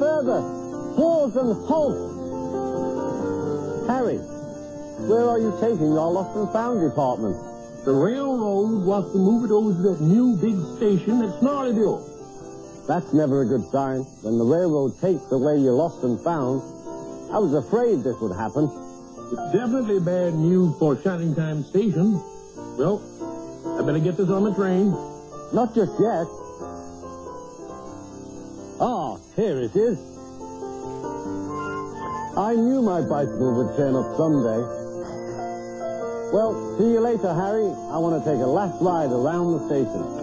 further. Pause and halt. Harry, where are you taking your lost and found department? The railroad wants to move it over to that new big station at Snarleyville. That's never a good sign. When the railroad takes away your lost and found, I was afraid this would happen. It's definitely bad news for Shining Time Station. Well, I better get this on the train. Not just yet. Ah, here it is. I knew my bicycle would turn up someday. Well, see you later, Harry. I want to take a last ride around the station.